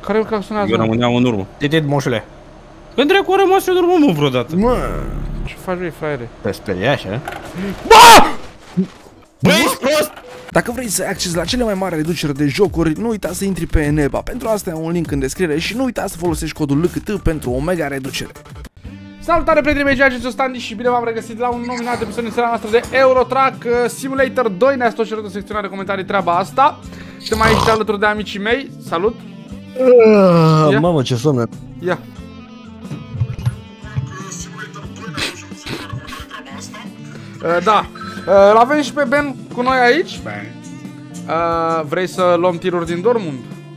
Care claxonează? Eu rămâneam în urmă. Titit, moșule. Când dracu a rămas eu în urmă, mă, vreodată? Mă! Ce faci, băi, fraiere? Te sperie așa? BA! Băi, ești prost! Dacă vrei să ai acces la cele mai mari reduceri de jocuri, nu uita să intri pe Eneba. Pentru asta ai un link în descriere și nu uita să folosești codul LCT pentru o mega reducere. Salutare, prietenii mei, George Standi și bine v-am regăsit la un nou minunat episod din seria noastră de Euro Truck Simulator 2. Ne-ați tot cerut în secțiunea de comentarii treaba asta. Suntem aici alături de amicii mei. Salut! Mamă, ce somn. Ia! Da, l-avem și pe Ben cu noi aici. Vrei să luăm tiruri din Dortmund?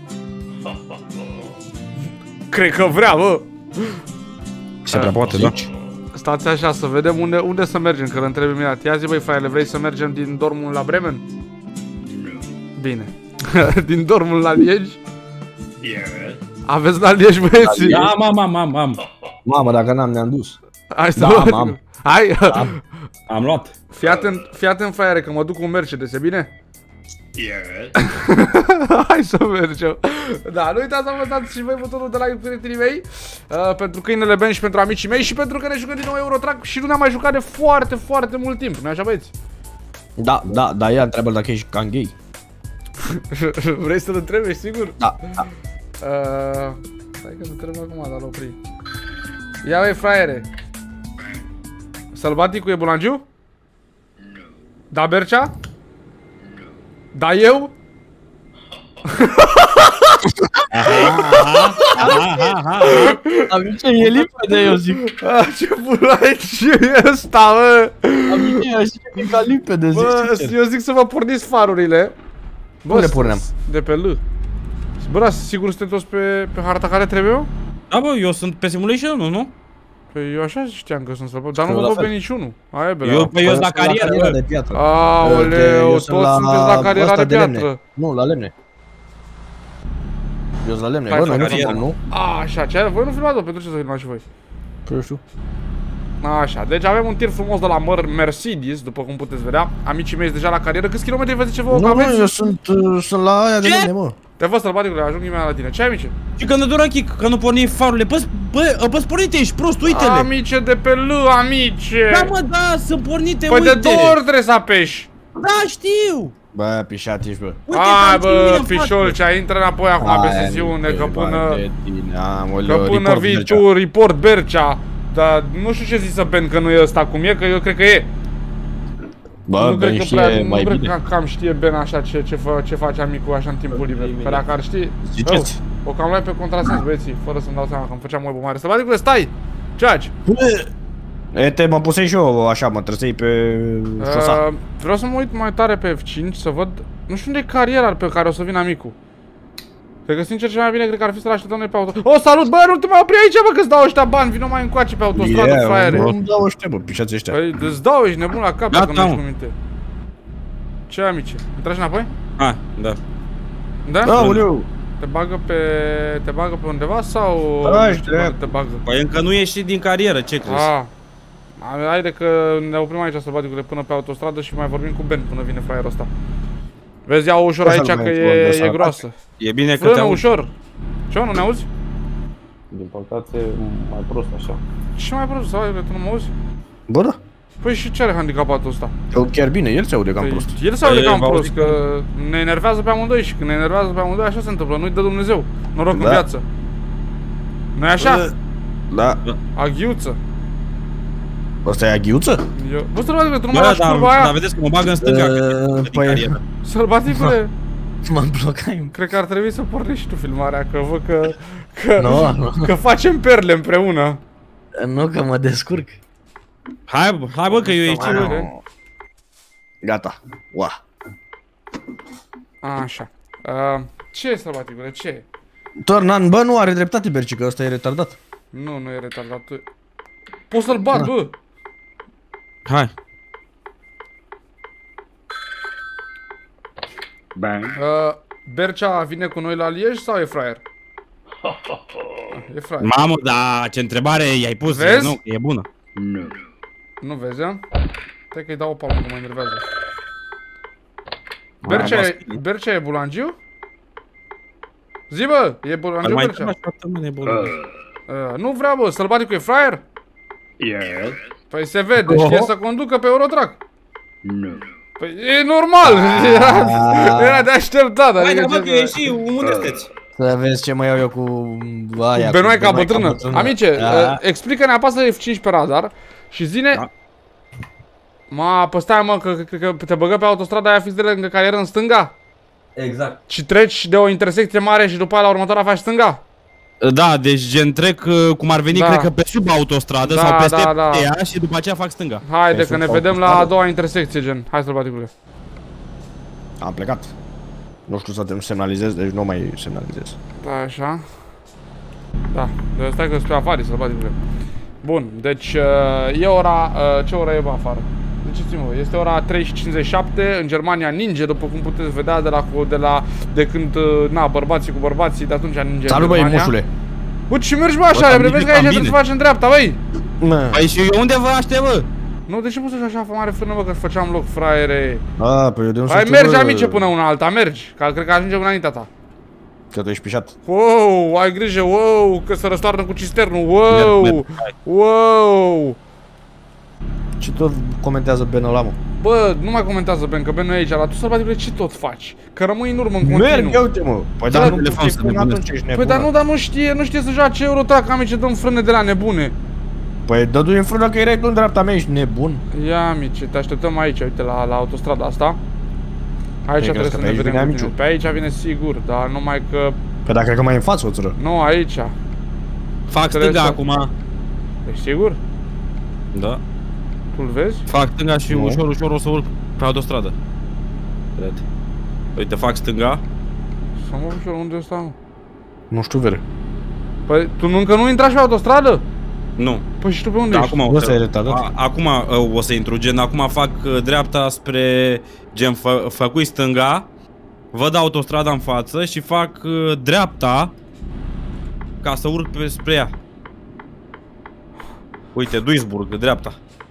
Cred că vrea, bă! Se prea poate, da. Stați așa, să vedem unde să mergem, că îl întreb imediat. Ia zi, băi, fraiele, vrei să mergem din Dortmund la Bremen? Bine. Din Dortmund la Liegi? Aveți la Liegi, băieții? Da, am. Mamă, dacă n-am, ne-am dus. Hai să Da, am. Hai! Am luat. Fii atent, fraiere, că mă duc cu un Mercedes, e bine? Hai să mergem. Da, nu uitați să apăsați și voi butonul de like, prietenii mei, pentru câinele Ben și pentru amicii mei și pentru că ne jucăm din nou Euro Truck și nu ne-am mai jucat de foarte, foarte mult timp, nu-i așa, băieți? Da, ea întreabă dacă ești cam gay. Vrei să-l întrebi, ești sigur? Da. Stai că să întreb acum, dar l-opri. Ia, băi, fraiere. Sălbaticul e bulangiu? Da, Bercea? Da, eu? Amice, e limpede, eu zic. Ce bulaici e ăsta, bă? Amice, eu zic că e ca limpede, zic sincer. Eu zic să vă porniți farurile. Bă, le porneam? De pe L. Bă, da, sigur suntem toți pe harta care trebuie? Da, bă, eu sunt pe Simulation, nu? Păi eu așa știam că sunt săpăt, dar nu vă văd pe niciunul. Aia e bine. Eu sunt la carieră de piatră. Aoleu, toți sunteți la cariera de piatră. Nu, la lemne. Eu sunt la lemne, bă, noi nu filmăm, nu? Așa, ce voi nu filmați-o, pentru ce să filmați și voi? Păi eu știu. Așa, deci avem un tir frumos de la Mercedes, după cum puteți vedea. Amicii mei sunt deja la carieră, câți kilometri vă zice vouă că aveți? Nu, eu sunt la aia de lemne, mă. Te văd, Sălbaticule, ajung imediat la tine. Ce ai, amice? Și când dura kick, că nu porni farurile. Bă, pornite, ești prost, uite-le. Amice de pe L, amice. Da, mă, da, sunt pornite, păi uite. de două ori trebuie să apeși. Da, știu. Bă, pișat ești, bă. Hai, bă, fișolcea, intră înapoi acum pe sesiune, că până vii tu, report Bercea. Dar nu știu ce zici să Ben că nu e ăsta cum e, că eu cred că e. Bă, Ben știe mai bine. Nu cred că cam știe Ben așa ce face amicul așa în timpul liber. Că dacă ar ști... Ziceți. O cam luai pe contrasens, băieții, fără să-mi dau seama că îmi făceam o mare. Sălbaticule, stai! Ce faci? Te mă pusei și eu așa, mă trăsei pe șosa. Vreau să mă uit mai tare pe F5 să văd... Nu știu unde e cariera pe care o să vină amicul. Cred că sincer cel mai bine cred că ar fi să-l așteptăm noi pe auto. Oh, salut, bă, nu te mai opri aici, bă, că-ți dau ăștia bani, vino mai încoace pe autostradă, fraiere. Nu dau ăștia, bă, pișați ăștia. Păi, îți dau, ești nebun la cap dacă nu ești cu minte. Ce, amice? Îmi tragi înapoi? Ah, da. Da? Aoleu! Te bagă pe undeva sau te bagă? Păi încă nu ieși din carieră, ce crezi? Haide că ne oprim aici, Sălbaticule, până pe autostradă și mai vorbim cu Ben până vine fraierul ăsta. Vezi, ia ușor aici că e groasă. E bine că te auzi. Ușor. Ce, nu ne auzi? Din păcate, mai prost așa. Ce mai prost? Sălbaticule, tu nu mă auzi? Bă, da. Păi și ce are handicapatul ăsta? Chiar bine, el se aude cam prost. El se aude cam prost, că ne enervează pe amândoi și când ne enervează pe amândoi așa se întâmplă, nu-i dă Dumnezeu noroc în viață. Nu-i așa? Da. Aghiuță. Ăsta e aghiuță? Bă, Sălbaticule, tu nu mă lași curba aia? Dar vedeți că mă bagă în stânga, păi... Sălbaticule, m-am blocat. cred că ar trebui să pornești și tu filmarea, că văd că facem perle împreună. Nu, că mă descurc. Hai bă, că eu ești. Gata. Ua. Așa. Ce e, Sălbaticule, ce e? Tornan, bă, nu are dreptate, Berci, că ăsta e retardat. Nu e retardat. Poți să-l bat, bă! Hai. Bang. Bercea vine cu noi la Liege sau e fraier? E fraier. Mamă, da, ce întrebare i-ai pus? Vezi? Nu, e bună. Nu vezi, a? Stai că-i dau o palmă, că mă enervează. Bercea e bulangiu? Zi, bă, e bun, Mai Angel e bun. Nu vreau, bă, Sălbaticul e fraier? Yes. Păi se vede, știe să conducă pe Eurotrack. Nu. Păi e normal, era de așteptat. Hai, dar bă, că e și unde sunteți? Să vezi ce mă iau eu cu aia. Benoica bătrână. Amice, explică-ne, apasă F5 pe radar și zine... Ma, păi stai, mă, că te băgă pe autostrada aia fix de lângă carieră în stânga? Exact. Și treci de o intersecție mare și după aia la următoarea faci stânga? Da, deci gen trec cum ar veni, cred că pe sub autostradă sau peste ea și după aceea fac stânga. Haide că ne vedem la a doua intersecție, gen. Hai, Sălbaticule. Am plecat. Nu știu să te semnalizez, deci nu mai semnalizez. Da, așa. Da, de stai că spre afară, Sălbaticule. Bun, deci e ora, ce oră e bă afară? Ziceți-mă, este ora 3:57, în Germania ninge, după cum puteți vedea de când, na, bărbații cu bărbații, de atunci ninge. Salut, băi, mușule. Bă, ce mergi, bă, așa, repede că aici trebuie să faci în dreapta, băi! Păi și unde vă aștept, bă? Nu, de ce poți să așa mare frână, bă, că făceam loc, fraiere? A, păi eu de unde Hai, mergi, amice, până una alta, mergi, că cred că ajungem înaintea ta. Că tu ești pișat. Wow, ai grijă, wow, că se răstoarnă cu cisternul, wow, wow. Ce tot comentează Ben ăla, mă? Bă, nu mai comentează Ben, că Ben nu e aici, dar tu, Sălbaticule, ce tot faci? Că rămâi în urmă în continuu. Merg, ia uite, mă. Păi dar nu te pun atunci, ești nebun. Păi dar nu știe să joace Eurotrack, amice, dăm frâne de la nebune. Păi dă-du-i în frână că erai tu în dreapta mea, ești nebun. Ia, amice, te așteptăm aici, uite, la autostrada asta. Aici trebuie să ne vedem cu tine. Pe aici vine sigur, dar numai că... Păi dar cred că mai în față, oțără. Nu, aici. Fac stânga acum. Ești sigur? Da. Tu-l vezi? Fac stânga și ușor o să urc pe autostradă. Cred. Uite, fac stânga. Să mă ușor, unde ăsta, mă? Nu știu, vere. Păi, tu încă nu intrași pe autostradă? Nu. Păi și tu pe unde ești? Acum o să intru, gen, acum fac dreapta spre, gen, făcui stânga, văd autostrada în față și fac dreapta ca să urc spre ea. Uite, Duisburg, dreapta.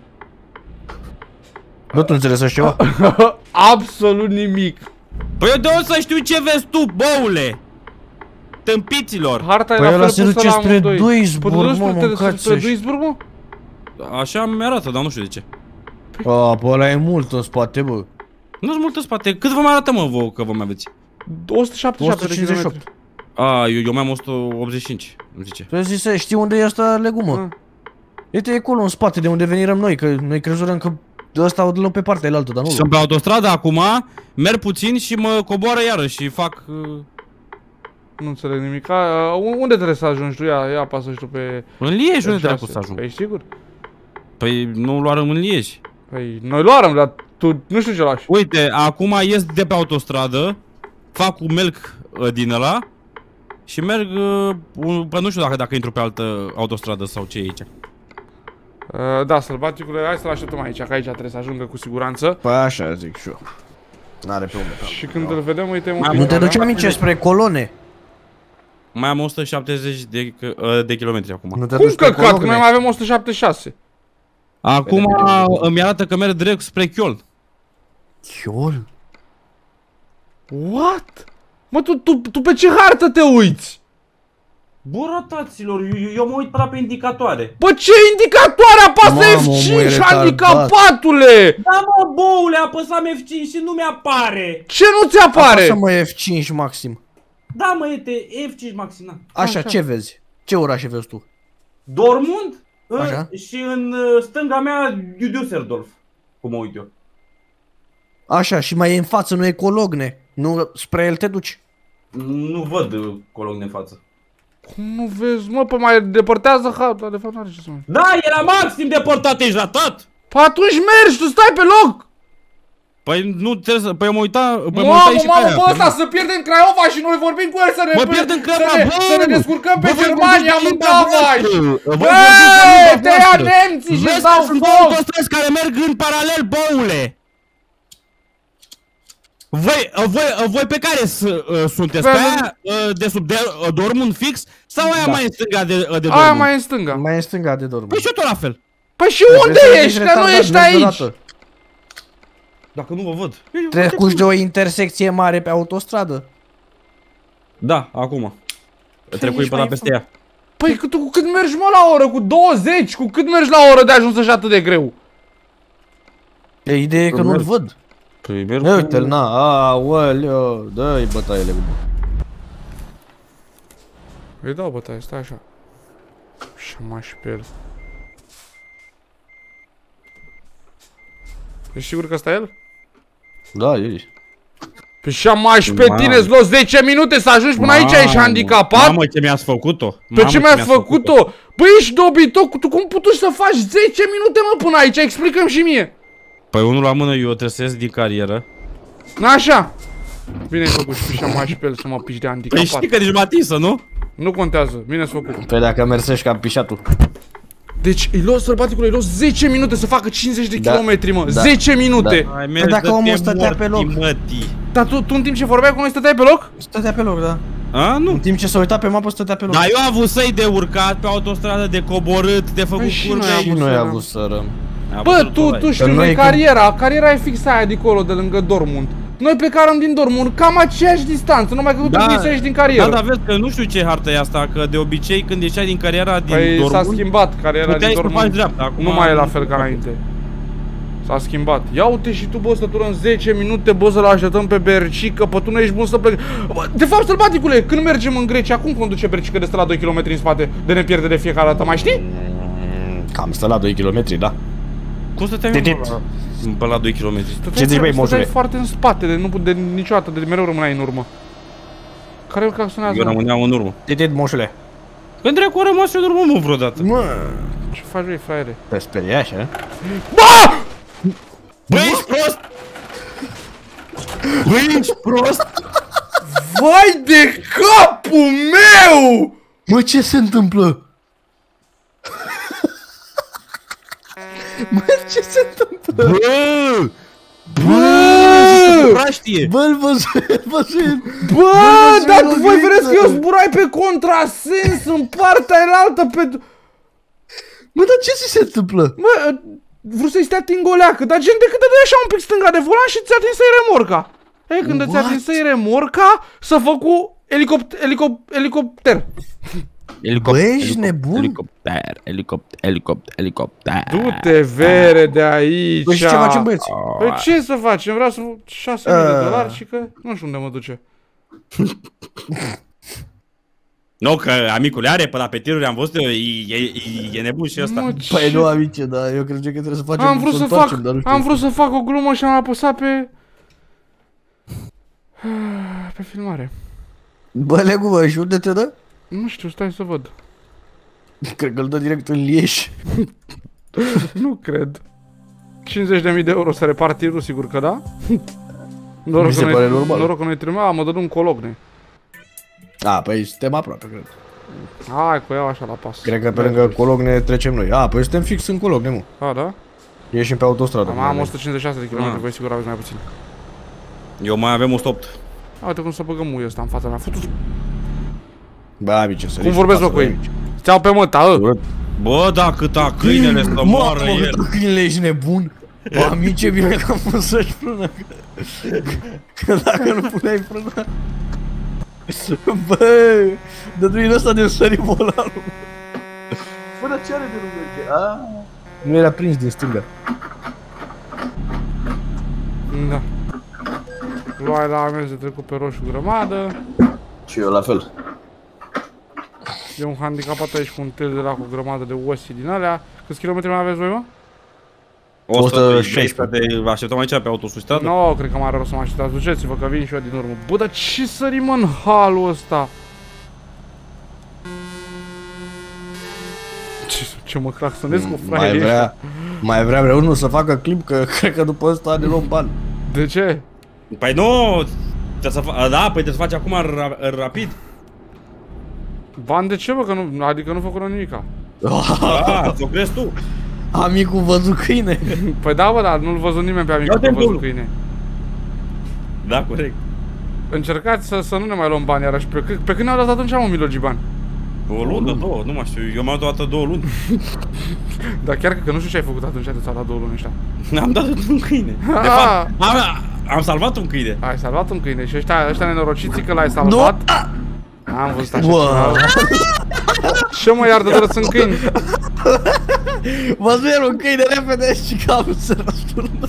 Nu tu înțelegi ceva? Absolut nimic. Păi eu de unde să știu ce vezi tu, băule? Tâmpiților. Harta e păi la fel se duce spre Duisburg, mă, spre Duisburg, mă? Așa mi-arată, dar nu știu de ce. A, bă, ăla e mult în spate, bă. Nu-s mult în spate. Cât vă mai arată, mă, vouă, că vă mai aveți? 177 de km. A, eu mai am 185, îmi zice. Tu zise, știi unde e asta legumă? Uite, e acolo în spate, de unde venirăm noi, că noi crezurăm că ăsta o dăm pe partea elaltă, dar nu. Sunt pe autostradă acum, merg puțin și mă coboară iară și fac... Nu înțeleg nimic. Unde trebuie să ajungi tu? Ia apasă și tu pe... În Liej, unde trebuie să ajung? Păi ești sigur? Păi nu luarăm în Liej. Păi noi luarăm, dar tu nu știu ce lași. Uite, acum ies de pe autostradă, fac un melc din ăla și merg, păi nu știu dacă intru pe altă autostradă sau ce e aici. Da, Sălbaticule, hai să-l așteptăm aici, că aici trebuie să ajungă cu siguranță. Păi așa zic și eu. N-are pe unde. Și când îl vedem, uite, un Nu te duci amice spre colone. Mai am 170 de kilometri acum. Cum căcat? Că noi mai avem 176. Acum îmi arată că merg direct spre Chiol. Chiol? What? Mă, tu pe ce hartă te uiți? Bă, rataților, eu mă uit pe indicatoare. Bă, ce indicatoare? Apasă F5, handicapatule! Da, mă, boule, apăsam F5 și nu mi-apare. Ce nu ți apare? Apasă, mă, F5 maxim. Da, mă, este F5 maxim, da. Așa, ce vezi? Ce orașe vezi tu? Dortmund și în stânga mea Düsseldorf, cum mă uit eu. Așa, și mai e în față, nu e Cologne. Nu spre el te duci? Nu văd Cologne în față. Cum nu vezi, mă, pe mai depărtează harta, de fapt n-are ce să mai... Da, era maxim deportat, ești ratat! Păi atunci mergi, tu stai pe loc! Păi nu trebuie să... Păi mă uita... Mamă, bă, ăsta să pierdem Craiova și noi vorbim cu el să ne... Mă pierdem Craiova, bă! Să ne descurcăm pe Germania, mâncavaș! Bă, te ia nemții și dau foc! Sunt care merg în paralel, băule! Voi pe care sunteți? Pe aia de sub Dortmund fix? Sau aia mai în stânga de Dortmund? Aia mai în stânga. Mai în stânga de Dortmund. Păi și eu tot la fel. Păi și unde ești? Că nu ești aici! Dacă nu vă văd. Trecuși de o intersecție mare pe autostradă. Da, acum. Trecui pe la peste ea. Păi tu cu cât mergi mă la oră? Cu 20? Cu cât mergi la oră de ajuns așa atât de greu? E ideea e că nu-l văd. Păi merg Uite-l, na, aoleo, dă-i bătaiele cu bă. Îi dau bătaie, stai așa. Și mai și pe el. Ești sigur că ăsta e el? Da, ești. Păi și mai și pe tine, îți luă 10 minute să ajungi până aici, ești handicapat? Mamă, ce mi-ați făcut-o? Pe ce mi-ați făcut-o? Băi, ești dobitoc, tu cum puteai să faci 10 minute mă până aici? Explică-mi și mie. Păi unul la mână, eu trebuie să ies din carieră. Așa. Bine ai făcut și pișa mai și pe el să mă piși de Păi handicapat. știi că nici m-a atinsă, nu? Nu contează, bine s-a făcut. Păi dacă mersești ca pișatul. Deci îi luă sărbaticul, îi luă 10 minute să facă 50 de kilometri, mă. Da. 10 minute. Hai, Păi dacă omul stătea pe loc. Dar tu în timp ce vorbeai cu noi stăteai pe loc? Stătea pe loc, da. A, nu. În timp ce se uita pe mapă, stătea pe loc. Dar eu am avut săi de urcat pe autostradă, de coborât, de făcut și curbe. noi am Și avut noi să am răm. avut să răm. Bă, tu știi, noi noi când- cariera e fix aia de acolo, de lângă Dortmund. Noi plecăm din Dortmund, cam aceeași distanță, numai că tu trebuie să ieși din carieră. Da, dar vezi că nu știu ce hartă e asta, că de obicei când ieșeai din cariera din Păi s-a Dortmund, schimbat cariera din puteai să faci Dortmund. dreapta. Acum Nu mai e la fel ca înainte. S-a schimbat. Ia uite și tu, bă, stătură în 10 minute, bă, să-l așteptăm pe Bercică, pe tu nu ești bun să pleci. Bă, de fapt, sălbaticule, când mergem în Grecia, cum conduce Bercică de stă la 2 km în spate, de ne pierde de fiecare dată, mai știi? Cam stă la 2 km, da. Cum stăteai pe la 2 km? Ce zici, băi, moșule? Stăteai foarte în spate, de niciodată, de mereu rămâneai în urmă. Care claxonează? Eu rămâneam în urmă. Titit, moșule. Când dracu am rămas eu în urmă, mă, vreodată? Mă, Ce faci, băi, fraiere? te speria așa? Bă! Băi, ești prost! Băi, ești prost! Vai de capul meu! Mă, ce se întâmplă? Mă, ce se întâmplă? Bă! Bă! Praștie! Bă-l văzui. Bă, dar tu voi lovită. vedeți că eu zburai pe contrasens în partea elaltă pe... Mă, dar ce ți se întâmplă? Mă, vreau să-i stea ating o leacă, dar gen de cât te dai așa un pic stânga de volan și ți-a atinsă-i remorca. Ei, când ți-a What? atinsă-i remorca, să fă cu helicopter. Bă, ești nebun? Helicopter. Du-te, vere, de aici. Păi și ce facem, băieți? Păi ce să facem? Vreau să 6.000 de dolari și că nu știu unde mă duce. Nu, că amicul are pe la pe tiruri, am văzut eu, e nebun și ăsta. Mă, Păi ce- nu, amice, dar eu cred că trebuie să facem Am vrut să întoarcem, dar nu fac, știu. am vrut să fac o glumă și am apăsat pe... Pe filmare. Bă, Legu, bă, și unde te dă? Nu știu, stai să văd. Cred că îl dă direct în Lieș. Nu cred. 50.000 de euro să repar tirul, sigur că da? Noroc Mi se că noi- pare normal. Noroc că noi trimea, mă dă un cologne. A, păi suntem aproape, cred. Hai că o iau așa la pas. Cred că pe lângă Cologne trecem noi. A, păi suntem fix în Cologne, mă. A, da? Ieșim pe autostradă. Am 156 de km, Ah. voi sigur aveți mai puțin. Eu mai avem 108. Uite cum să băgăm muie ăsta în fața mea. Futu. Bă, amice, să Cum vorbesc mă cu ei? Ți-au pe măta, Bă, da, câta câinele să moară el. Mă, câinele, ești nebun? Bă, amice, bine că am pus să-și frână. Că dacă nu puneai frână... Bă, dăduin ăsta de sări volanul. Bă, dar ce are de nu merge? Nu era prins din stânga. Da. Luai la amenzi de trecut pe roșu grămadă. Și eu la fel. E un handicapat aici cu un tel de la cu grămadă de osi din alea. Câți kilometri mai aveți voi, mă? 116. Te așteptăm aici pe autostradă? Nu, cred că mai are rost să mă așteptați. Duceți-vă că vin și eu din urmă. Bă, dar ce sărim în halul ăsta? Ce mă claxonez cu fraierii Mai vrea vreunul să facă clip, că cred că după ăsta ne luăm bani. De ce? Păi nu! Da, păi trebuie să faci acum rapid. Bani de ce, bă? Că nu, adică nu făcut nimica. Da, ți-o crezi tu. Amicul văzut câine. Păi da, bă, dar nu-l văzut nimeni pe amicul Ia-te-n că văzut dublu. câine. Da, corect. Încercați să nu ne mai luăm bani iarăși. Pe când ne-au dat atunci, mă, milogii bani? O lună, două, nu mai știu. Eu m-am dat toată 2 luni. Dar chiar că nu știu ce ai făcut atunci de ți-au dat 2 luni ăștia. Am dat un câine. De fapt, am salvat un câine. Ai salvat un câine și ăștia nenorociții că l-ai salvat. Am văzut așa ceva. Ce mă iar de dură sunt câini? Văzut el un câine repede și cam să răspundă.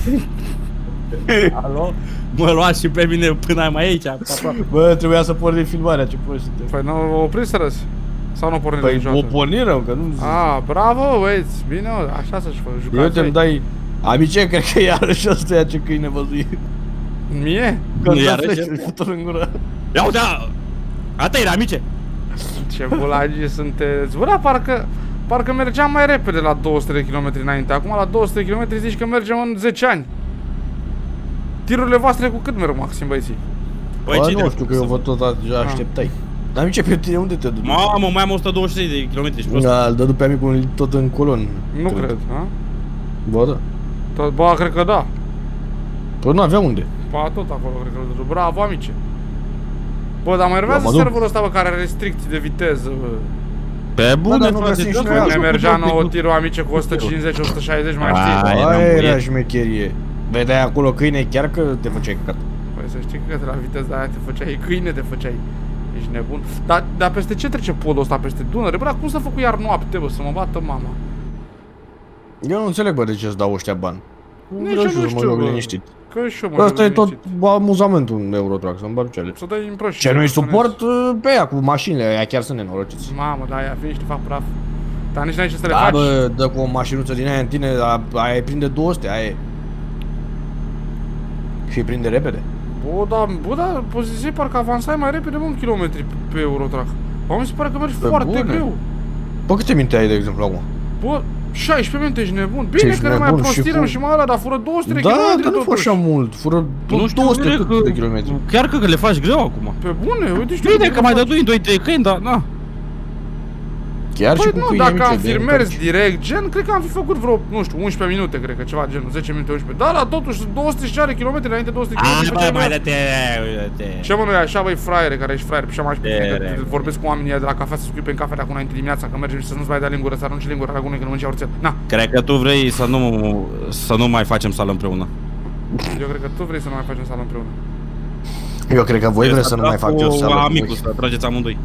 Alo? Mă luați și pe mine până mai aici. Bă, trebuia să pornim filmarea, ce proști suntem. Păi nu opriserăți? Sau nu pornit Păi niciodată? o pornirăm, că nu zic. Ah, bravo, băieți, bine, așa să-și jucați. Eu te-mi dai... Amice, cred că iarăși ăsta e ce câine văzui. Mie? Că îmi dă Iarăși? fleci, îi fut-o în gură. Ia uite! Ata era, amice! Ce bulagi sunteți. Bă, da, parcă mergeam mai repede la 200 de km înainte. Acum la 200 de km zici că mergem în 10 ani. Tirurile voastre cu cât merg maxim, băieții? Băi, Bă, ce nu știu că eu vă tot așteptai. Dar amice, pe tine unde te duci? Mamă, mai am 123 de kilometri și prost. Da, îl dă pe amicul tot în colon. Nu cred, ha? Bă, da. Tot, bă, cred că da. Păi nu avea unde. Ba, tot acolo, cred că îl duc. Bravo, amice. Bă, dar mai urmează mă duc. serverul ăsta, bă, care are restricții de viteză, bă. Pe bune, dar nu frate, găsim și dă-mi noi așa Ne cu mergea două nouă pic- tirul, amice, cu 150, 160, mai Ai, știi? n-am Aia era murit. șmecherie. Vedeai acolo câine chiar că te făceai căcat. Păi să știi că de la viteza aia te făceai câine, te făceai. Ești nebun. Dar peste ce trece podul ăsta? Peste Dunăre? Bă, dar cum să făcut iar noapte, bă, să mă bată mama? Eu nu înțeleg, bă, de ce îți dau ăștia bani. Nici Vreau eu și nu eu să știu, mă joc bă. liniștit. Că și eu mă Asta e tot liniștit. amuzamentul în Eurotrack, să-mi bag cele. Să dai improși. Ce nu-i suport pe ea cu mașinile, aia chiar sunt nenorociți. Mamă, da, aia vin și te fac praf. Dar nici n-ai ce să le Da, faci. bă, dă cu o mașinuță din aia în tine, aia îi prinde 200, aia e. Și îi prinde repede. Bă, da, poziției parcă avansai mai repede, mă, în kilometri pe Eurotrack. Bă, mi se pare că mergi Pe foarte bune. greu. Bă, câte minte ai, de exemplu, acum? Bă, 16 minute, ești nebun. Bine Ești că ne mai nebun și prostirăm cu- și mai ăla, dar fură 200 de Da, kilometri dar nu fă totuși. așa mult, fură Nu știu, 200 cred că- de kilometri. Chiar că le faci greu acum. Pe bune, uite, știu. Bine că mai dădui 2-3 câini, dar na. Chiar și Păi cu nu, câini dacă mici, am de fi întorci. mers direct, gen, cred că am fi făcut vreo, nu știu, 11 minute, cred că ceva genul, 10 minute, 11. Da, dar totuși 200 și are kilometri înainte 200 km. Bă, mai dă-te, uite. Ce mă, nu e așa, băi, fraiere, care ești fraier, și am Tere. vorbesc cu oamenii de la cafea să scriu pe cafea de acum înainte dimineața, că mergem și să nu-ți mai dea lingură, să arunci lingura la gunoi când mânci orțel. Na, Cred că tu vrei să nu mai facem sală împreună. eu cred că tu vrei să nu mai facem sală împreună. Eu cred că voi vreți să nu mai fac eu sală. Amicul, să trageți amândoi.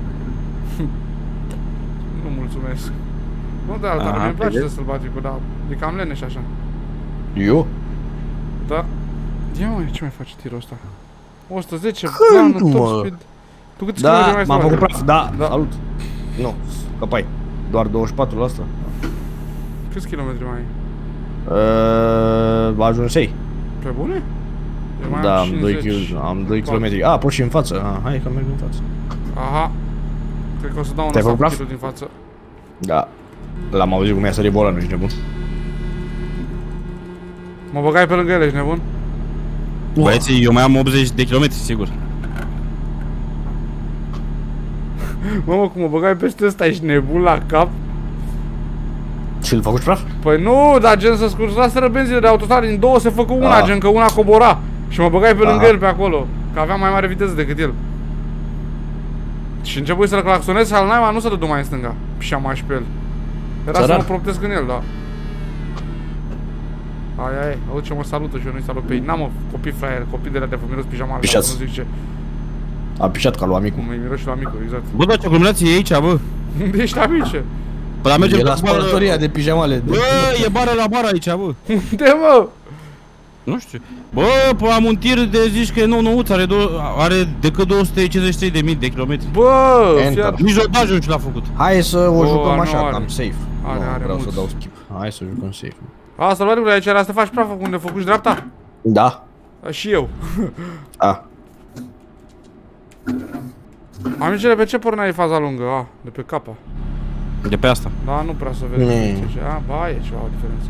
Nu mulțumesc. Nu de alta, Aha, mi-mi place vezi? de sălbaticul, dar e cam leneș așa. Eu? Da. Ia mă, ce mai face tirul ăsta? 110, Când, planul, top mă? speed. Tu câți kilometri Da, mai m-am stai? făcut praf, da, Da. salut. Nu, scăpai. Doar 24 la asta. Câți kilometri mai ai? Ajunsei. Pe bune? Eu mai Da, am 50. am 2 km. A, poți și în față. Hai că merg în față. Aha. Cred că o să dau un Te-ai ăsta făcut cu praf? tirul din față. Da. L-am auzit cum i-a sărit bolanul, ești nebun. Mă băgai pe lângă ele, ești nebun? Băieții, eu mai am 80 de kilometri, sigur. Mă, cum mă băgai peste ăsta, ești nebun la cap? Și îl făcut praf? Păi nu, dar gen să scursaseră benzile de autostradă, din două se făcă una, Ah. gen că una cobora. Și mă băgai pe lângă Aha. el pe acolo, că aveam mai mare viteză decât el. Și începui să-l claxonez, al naiba nu se dădu mai în stânga. Și am mai pe el. Era să Țăran. mă proptesc în el, da. Ai, auzi ce mă salută și eu nu-i salut pe ei. N-am mă, copii fraier, copii de la de miros pijama alta, Pișați. nu zic ce. A pișat ca lui amicul. Cum îi miros și la micul, exact. Bă, dar ce aglomerație e aici, bă? Unde ești, amice? Păi, dar mergem E la pe bară- spălătoria de pijamale. Bă, e bară la bară aici, bă. Unde, mă? Nu știu. Bă, pe am un tir de zici că e nou-nouț, are decât 253.000 de kilometri. Bă, Enter. fiat. Nici rodajul și l-a făcut. Hai să o Bă, jucăm nu așa, are. cam safe. Are, Nu, are vreau să mulți. dau skip. Hai să jucăm safe. Asta, bă, aici era să te faci prafă unde făcuși dreapta? Da. Și eu. A. Amicele, pe ce porneai faza lungă? A, de pe capa. De pe asta. Da, nu prea să vezi. Mm. A, ba, e ceva o diferență.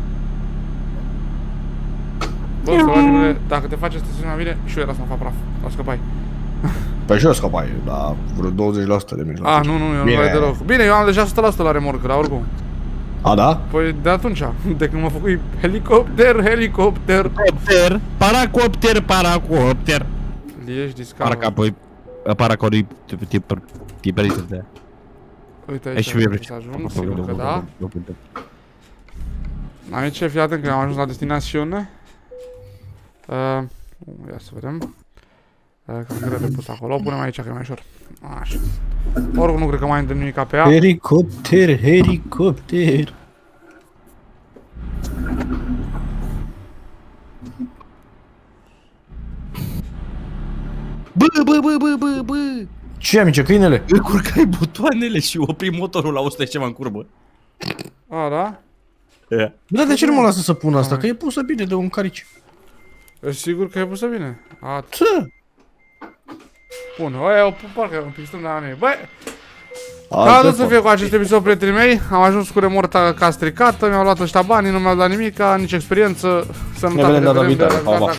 Bă, sărașule, dacă te faci asta mai bine, și eu era să mă fac praf. La scăpai. Pe jos scapai, la vreo 20% de mijloc. A, nu, eu nu Bine. mai deloc. Bine, eu am deja 100% la remorcă, dar oricum. A, da? Păi de atunci, de când mă făcui helicopter. Copter, paracopter. Liești discover. Paracopter, tiperită de aia. Uite Ai aici, și eu să ajung, sigur că da. Aici, fii atent că am ajuns la destinațiune. Ia să vedem. Dacă cred de pus acolo, o punem aici că e mai ușor. Așa. Oricum nu cred că mai îndemn nimica pe ea. Helicopter, helicopter. Bă! Ce, amice, câinele? Încurcai butoanele și opri motorul la 100 și ceva în curbă. A, da? Yeah. Dar de ce nu mă lasă să pun asta? Că e pusă bine de un carici. Ești sigur că e pusă bine? A, Ce? bun, o parcă e un pic stâng de la mine. Băi! Ca să fie cu acest episod, prietenii mei, am ajuns cu remorta ca stricată, mi-au luat ăștia banii, nu mi-au dat nimica, nici experiență, sănătate, ne vedem data viitoare.